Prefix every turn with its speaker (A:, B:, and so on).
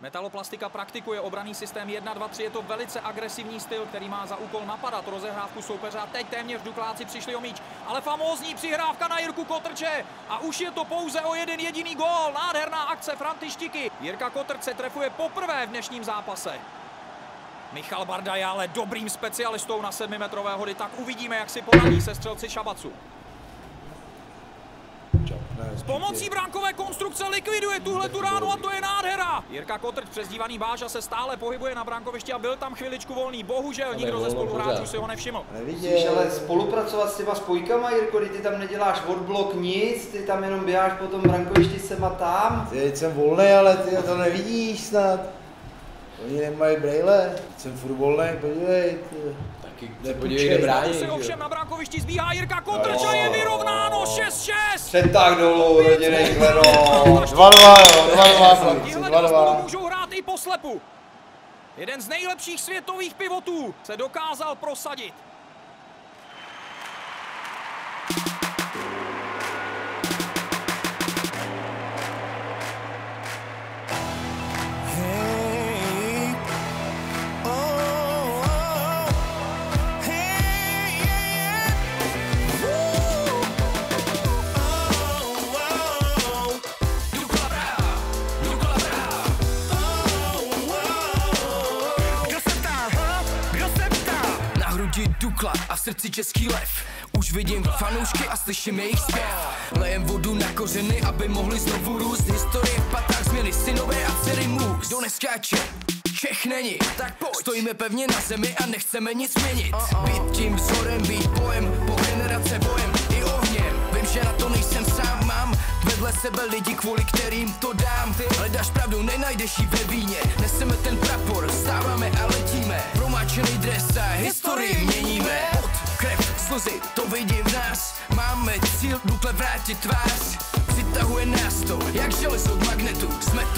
A: Metaloplastika praktikuje obranný systém 1-2-3, je to velice agresivní styl, který má za úkol napadat rozehrávku soupeře a teď téměř Dukláci přišli o míč. Ale famózní přihrávka na Jirku Kotrče a už je to pouze o jeden jediný gól. Nádherná akce Franty Štiky. Jirka Kotrč se trefuje poprvé v dnešním zápase. Michal Barda je ale dobrým specialistou na 7metrové hody, tak uvidíme, jak si poradí se střelci Šabacu. S pomocí brankové konstrukce likviduje tuhletu ránu a to je nádhera. Jirka Kotrč, přezdívaný Báža, se stále pohybuje na brankovišti a byl tam chviličku volný. Bohužel nikdo ze spoluhráčů si ho nevšiml.
B: Musíš ale spolupracovat s těma spojkama, Jirko, ty tam neděláš odblok nic, ty tam jenom běháš po tom brankovišti sem a tam.
C: Teď jsem volný, ale ty to nevidíš snad. Oni nemají brejle, jsem furt volný, podívej.
A: Podívej, kde brání. Se ovšem na brankovišti zbíhá Jirka Kotrč a je vyrovnáno 6-6.
B: Přetáh dolů, rodiny Kleno.
C: 2-2,
A: Tihle dva spolu můžou hrát i po slepu. Jeden z nejlepších světových pivotů se dokázal prosadit.
D: Dukla a v srdci český lev. Už vidím fanoušky a slyším jejich zpěv. Lejem vodu na kořeny, aby mohli znovu růst. Historie v patách změny synové a dcery můj. Kdo neskáče, Čech není, tak pojď. Stojíme pevně na zemi a nechceme nic měnit. Být tím vzorem, být bojem, po generace bojem i ohněm. Vím, že na to nejsem sám, mám vedle sebe lidi, kvůli kterým to dám. Hledáš pravdu, nenajdeš ji ve víně. Neseme ten prapor, vstáváme a letíme. Promáčený dres a historii měníme. Pot, krev, slzy, to vidím v nás. Máme cíl Dukle vrátit tvář. Přitahuje nás to, jak železo od magnetu. Jsme